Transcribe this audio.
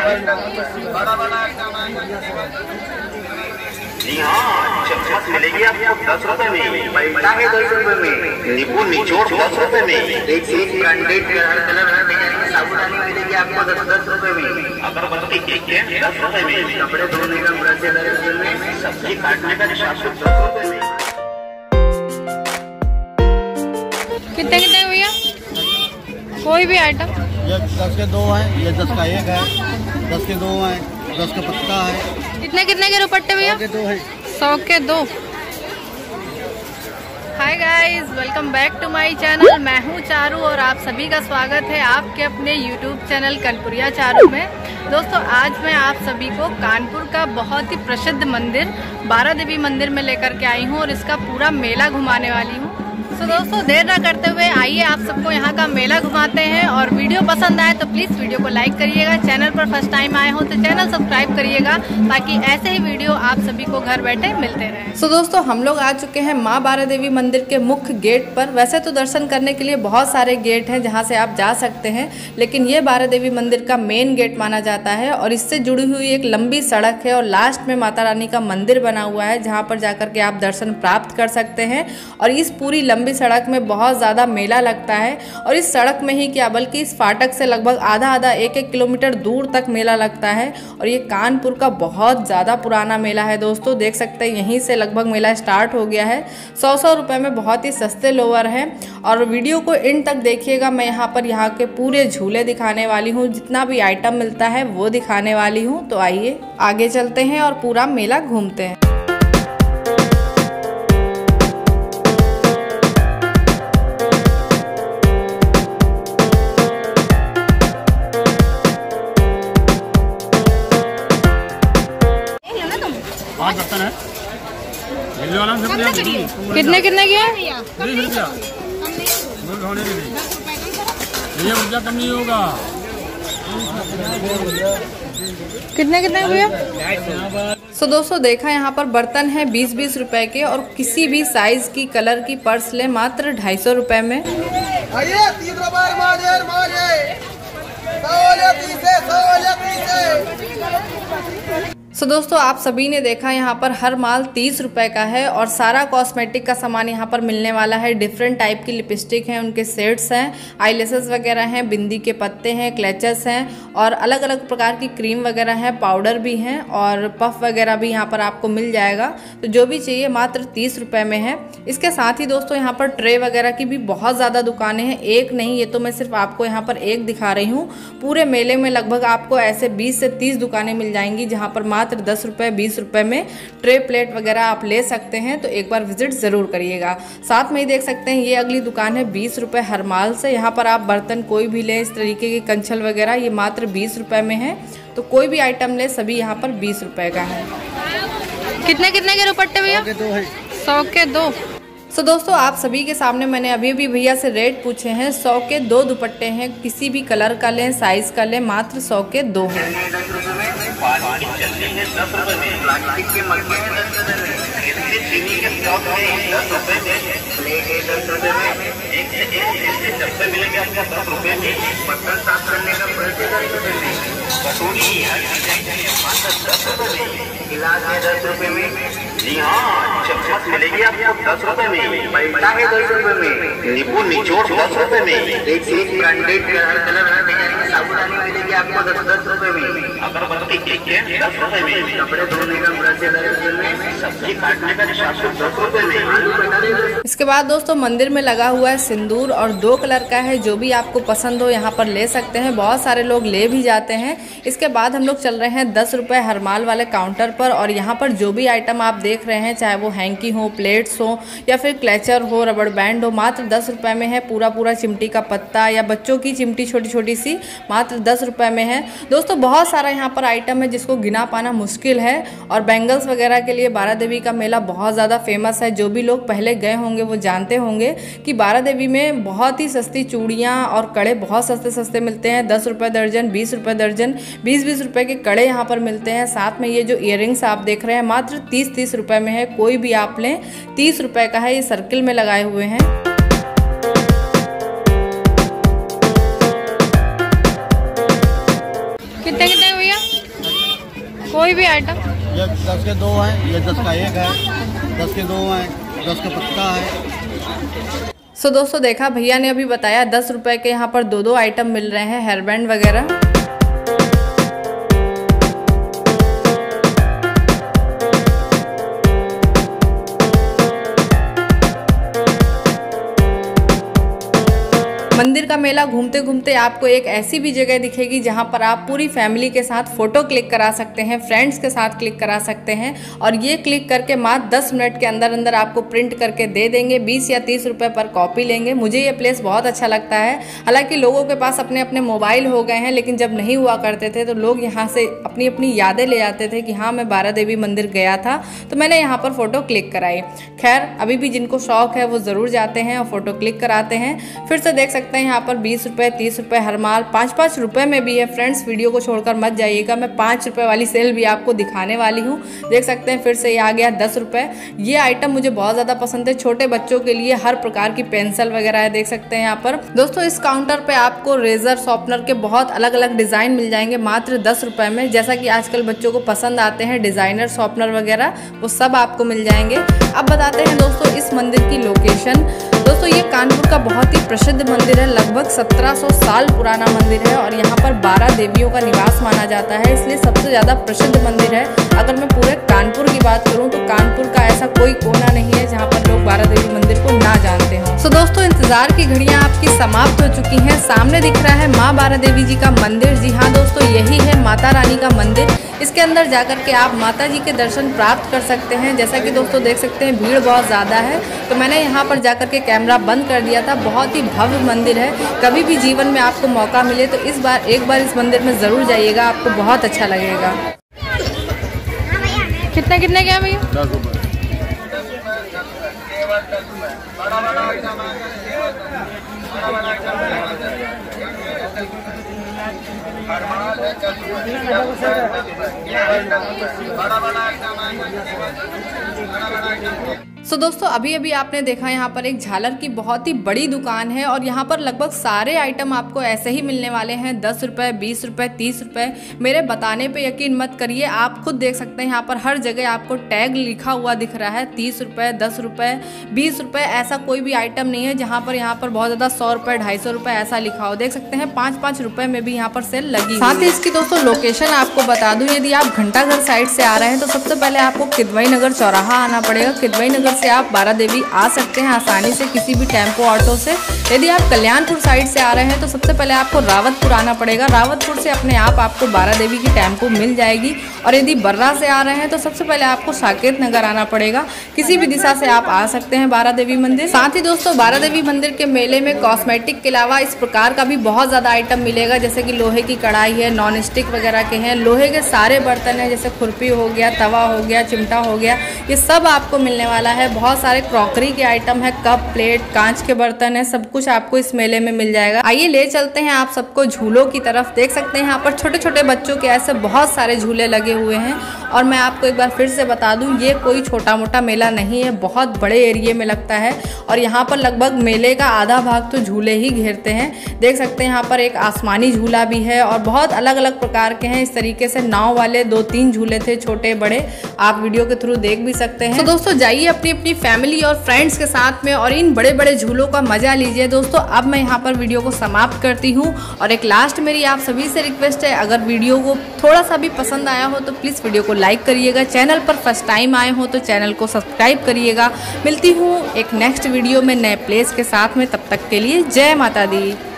जी हाँ, चम्मच मिलेगी आपको 10 रुपए में, पलटा है 10 रुपए में, नींबू निचोड़ 10 रुपए में, एक से एक ब्रांडेड कलर हर डिजाइन की साबुदानी मिलेगी आपको 10 रुपए में, अगरबत्ती के 10 रुपए में, कपड़े धोने का ब्रश 10 रुपए में, सब्जी काटने का शासक 10 रुपए में। कितने कितने भैया कोई भी आइटम? ये 10 के 2 हैं, ये 10 का 1 है, 10 के 2 हैं, 10 का पत्ता है। कितने कितने के दुपट्टे भैया? 100 के 2। Hi guys, welcome back to my channel. मैं हूँ चारू और आप सभी का स्वागत है आपके अपने यूट्यूब चैनल कनपुरिया चारू में। दोस्तों, आज मैं आप सभी को कानपुर का बहुत ही प्रसिद्ध मंदिर बारा देवी मंदिर में लेकर के आई हूँ और इसका पूरा मेला घुमाने वाली हूँ। तो दोस्तों, देर न करते हुए आइए आप सबको यहाँ का मेला घुमाते हैं। और वीडियो पसंद आए तो प्लीज़ वीडियो को लाइक करिएगा। चैनल पर फर्स्ट टाइम आए हो तो चैनल सब्सक्राइब करिएगा ताकि ऐसे ही वीडियो आप सभी को घर बैठे मिलते रहें। तो दोस्तों, हम लोग आ चुके हैं माँ बारा देवी मंदिर के मुख्य गेट पर। वैसे तो दर्शन करने के लिए बहुत सारे गेट हैं जहाँ से आप जा सकते हैं, लेकिन ये बारा देवी मंदिर का मेन गेट माना जाता है और इससे जुड़ी हुई एक लंबी सड़क है और लास्ट में माता रानी का मंदिर बना हुआ है जहाँ पर जाकर के आप दर्शन प्राप्त कर सकते हैं। और इस पूरी लंबी सड़क में बहुत ज़्यादा मेला लगता है और इस सड़क में ही क्या बल्कि इस फाटक से लगभग आधा 1 किलोमीटर दूर तक मेला लगता है। और ये कानपुर का बहुत ज़्यादा पुराना मेला है दोस्तों, देख सकते हैं यहीं से लगभग मेला स्टार्ट हो गया है। 100 रुपये में बहुत ही सस्ते लोअर हैं। और वीडियो को इन तक देखिएगा, मैं यहाँ के पूरे झूले दिखाने वाली हूँ, जितना भी आइटम मिलता है वो दिखाने वाली हूँ। तो आइए आगे चलते हैं और पूरा मेला घूमते हैं। कितने कितने की है? 20 रुपया। भैया कम नहीं होगा। कितने कितने भैया? सो दोस्तों, देखा यहाँ पर बर्तन है 20-20 रुपए के और किसी भी साइज की कलर की पर्स ले मात्र 250 रुपए में। सो दोस्तों, आप सभी ने देखा यहाँ पर हर माल 30 रुपए का है और सारा कॉस्मेटिक का सामान यहाँ पर मिलने वाला है। डिफरेंट टाइप की लिपस्टिक हैं, उनके सेट्स हैं, आईलेसेस वगैरह हैं, बिंदी के पत्ते हैं, क्लचेस हैं और अलग अलग प्रकार की क्रीम वगैरह हैं, पाउडर भी हैं और पफ वगैरह भी यहाँ पर आपको मिल जाएगा। तो जो भी चाहिए मात्र 30 रुपये में है। इसके साथ ही दोस्तों, यहाँ पर ट्रे वगैरह की भी बहुत ज़्यादा दुकानें हैं, एक नहीं, ये तो मैं सिर्फ आपको यहाँ पर एक दिखा रही हूँ। पूरे मेले में लगभग आपको ऐसे 20 से 30 दुकानें मिल जाएंगी जहाँ पर मात्र 10 रुपये 20 रुपये में ट्रे प्लेट वगैरह आप ले सकते हैं। तो एक बार विजिट ज़रूर करिएगा। साथ में ही देख सकते हैं ये अगली दुकान है 20 रुपये हर माल से। यहाँ पर आप बर्तन कोई भी लें, इस तरीके के कंछल वगैरह, ये मात्र 20 रुपये में है। तो कोई भी आइटम ले, सभी यहाँ पर 20 रुपये का है। कितने कितने के दुपट्टे भैया? 100 के 2। सो दोस्तों, आप सभी के सामने मैंने अभी भी भैया से रेट पूछे हैं। 100 के 2 दुपट्टे हैं, किसी भी कलर का लें, साइज का लें, मात्र 100 के 2 हैं। गिलास है 10 रुपए में। जी हाँ, चम्मच मिलेगी आपको 10 रुपए में, पलटा है 10 रुपए में, नींबू निचोड़ 10 रुपए में, एक से एक ब्रांडेड कलर हर डिजाइन की साबुदानी मिलेगी आपको 10 रुपए में, अगरबत्ती के 10 रुपए में, कपड़े धोने का ब्रश 10 रुपए में, सब्जी काटने का शासक 10 रुपए में। इसके बाद दोस्तों, मंदिर में लगा हुआ है सिंदूर और 2 कलर का है, जो भी आपको पसंद हो यहाँ पर ले सकते हैं। बहुत सारे लोग ले भी जाते हैं। इसके बाद हम लोग चल रहे हैं 10 रुपये हर माल वाले काउंटर पर और यहाँ पर जो भी आइटम आप देख रहे हैं, चाहे वो हैंकी हो, प्लेट्स हो या फिर क्लचर हो, रबड़ बैंड हो, मात्र 10 रुपये में है। पूरा चिमटी का पत्ता या बच्चों की चिमटी छोटी छोटी सी मात्र 10 रुपये में है। दोस्तों, बहुत सारा यहाँ पर आइटम है जिसको गिना पाना मुश्किल है। और बैंगल्स वगैरह के लिए बारा देवी का मेला बहुत ज़्यादा फेमस है। जो भी लोग पहले गए होंगे वो जानते होंगे कि बारा देवी में बहुत ही सस्ती चूड़ियाँ और कड़े बहुत सस्ते मिलते हैं। 10 रुपये दर्जन, 20 रुपये दर्जन, 20-20 रुपये के कड़े यहाँ पर मिलते हैं। साथ में ये जो इयररिंग्स आप देख रहे हैं मात्र 30-30 रुपये में है। कोई भी आप लें, 30 रुपये का है। ये सर्किल में लगाए हुए हैं। कितने भैया? कोई भी आइटम? ये 10 के 2 हैं, ये 10 का 1 है, 10 के 2 हैं, 10 का पत्ता है। सो दोस्तों देखा भैया ने अभी बताया 10 रुपए के यहाँ पर 2 आइटम मिल रहे हैं, हेयर बैंड वगैरह। मंदिर का मेला घूमते घूमते आपको एक ऐसी भी जगह दिखेगी जहां पर आप पूरी फैमिली के साथ फ़ोटो क्लिक करा सकते हैं, फ्रेंड्स के साथ क्लिक करा सकते हैं और ये क्लिक करके मात्र 10 मिनट के अंदर अंदर आपको प्रिंट करके दे देंगे। 20 या 30 रुपए पर कॉपी लेंगे। मुझे ये प्लेस बहुत अच्छा लगता है। हालांकि लोगों के पास अपने अपने मोबाइल हो गए हैं, लेकिन जब नहीं हुआ करते थे तो लोग यहाँ से अपनी अपनी यादें ले आते थे कि हाँ मैं बारा देवी मंदिर गया था, तो मैंने यहाँ पर फ़ोटो क्लिक कराई। खैर अभी भी जिनको शौक है वो ज़रूर जाते हैं और फ़ोटो क्लिक कराते हैं। फिर से देख सकते हैं यहाँ पर 20 रुपए, 30 रुपए, हर माल 5-5 रुपए में भी है। फ्रेंड्स वीडियो को छोड़कर मत जाइएगा, मैं 5 रुपए वाली सेल भी आपको दिखाने वाली हूँ। देख सकते हैं फिर से ये आ गया 10 रुपए। ये आइटम मुझे बहुत ज़्यादा पसंद है। छोटे बच्चों के लिए हर प्रकार की पेंसिल वगैरह है, देख सकते हैं यहाँ पर। दोस्तों इस काउंटर पे आपको रेजर, शॉर्पनर के बहुत अलग अलग डिज़ाइन मिल जाएंगे मात्र 10 रुपए में। जैसा कि आजकल बच्चों को पसंद आते हैं डिज़ाइनर शॉर्पनर वगैरह, वो सब आपको मिल जाएंगे। अब बताते हैं दोस्तों इस मंदिर की लोकेशन। दोस्तों ये कानपुर का बहुत ही प्रसिद्ध मंदिर है, लगभग 1700 साल पुराना मंदिर है और यहाँ पर 12 देवियों का निवास माना जाता है, इसलिए सबसे ज़्यादा प्रसिद्ध मंदिर है। अगर मैं पूरे कानपुर की बात करूँ तो कानपुर का ऐसा कोई कोना नहीं है जहाँ पर लोग बारा देवी मंदिर को ना जानते हों। सो दोस्तों इंतजार की घड़ियाँ आपकी समाप्त हो चुकी हैं। सामने दिख रहा है माँ बारा देवी जी का मंदिर। जी हाँ दोस्तों यही है माता रानी का मंदिर। इसके अंदर जाकर के आप माता जी के दर्शन प्राप्त कर सकते हैं। जैसा कि दोस्तों देख सकते हैं भीड़ बहुत ज़्यादा है, तो मैंने यहाँ पर जाकर के कैमरा बंद कर दिया था। बहुत ही भव्य मंदिर है। कभी भी जीवन में आपको मौका मिले तो एक बार इस मंदिर में ज़रूर जाइएगा, आपको बहुत अच्छा लगेगा। कितने कितने क्या भैया? 10 रुपए। सो दोस्तों अभी अभी आपने देखा यहाँ पर एक झालर की बहुत ही बड़ी दुकान है और यहाँ पर लगभग सारे आइटम आपको ऐसे ही मिलने वाले हैं। 10 रुपए, 20 रुपए, 30 रुपए। मेरे बताने पे यकीन मत करिए, आप खुद देख सकते हैं यहाँ पर हर जगह आपको टैग लिखा हुआ दिख रहा है। 30 रुपए, 10 रुपए, 20 रुपए, ऐसा कोई भी आइटम नहीं है जहाँ पर यहाँ पर बहुत ज़्यादा 100 रुपए, 250 रुपए ऐसा लिखा हो। देख सकते हैं 5-5 रुपए में भी यहाँ पर सेल लगी। साथ ही इसकी दोस्तों लोकेशन आपको बता दूँ, यदि आप घंटाघर साइड से आ रहे हैं तो सबसे पहले आपको किदवई नगर चौराहा आना पड़ेगा। किदवई नगर से आप बारा देवी आ सकते हैं आसानी से किसी भी टेम्पो ऑटो से। यदि आप कल्याणपुर साइड से आ रहे हैं तो सबसे पहले आपको रावतपुर आना पड़ेगा। रावतपुर से अपने आप आपको बारा देवी की टेम्पो मिल जाएगी। और यदि बर्रा से आ रहे हैं तो सबसे पहले आपको साकेत नगर आना पड़ेगा। किसी भी दिशा से आप आ सकते हैं बारा देवी मंदिर। साथ ही दोस्तों बारा देवी मंदिर के मेले में कॉस्मेटिक के अलावा इस प्रकार का भी बहुत ज़्यादा आइटम मिलेगा, जैसे कि लोहे की कढ़ाई है, नॉन स्टिक वगैरह के हैं, लोहे के सारे बर्तन हैं, जैसे खुरपी हो गया, तवा हो गया, चिमटा हो गया, ये सब आपको मिलने वाला है। बहुत सारे क्रॉकरी के आइटम है, कप, प्लेट, कांच के बर्तन है, सब कुछ आपको इस मेले में मिल जाएगा। आइए ले चलते हैं आप सबको झूलों की तरफ। देख सकते हैं यहाँ पर छोटे छोटे बच्चों के ऐसे बहुत सारे झूले लगे हुए हैं। और मैं आपको एक बार फिर से बता दूं, ये कोई छोटा मोटा मेला नहीं है, बहुत बड़े एरिया में लगता है और यहाँ पर लगभग मेले का आधा भाग तो झूले ही घेरते हैं। देख सकते हैं यहाँ पर एक आसमानी झूला भी है और बहुत अलग अलग प्रकार के हैं। इस तरीके से नाव वाले 2-3 झूले थे, छोटे बड़े, आप वीडियो के थ्रू देख भी सकते हैं। तो दोस्तों जाइए अपनी अपनी फैमिली और फ्रेंड्स के साथ में और इन बड़े बड़े झूलों का मजा लीजिए। दोस्तों अब मैं यहाँ पर वीडियो को समाप्त करती हूँ और एक लास्ट मेरी आप सभी से रिक्वेस्ट है, अगर वीडियो को थोड़ा सा भी पसंद आया हो तो प्लीज़ वीडियो को लाइक करिएगा। चैनल पर फर्स्ट टाइम आए हो तो चैनल को सब्सक्राइब करिएगा। मिलती हूँ एक नेक्स्ट वीडियो में नए प्लेस के साथ में, तब तक के लिए जय माता दी।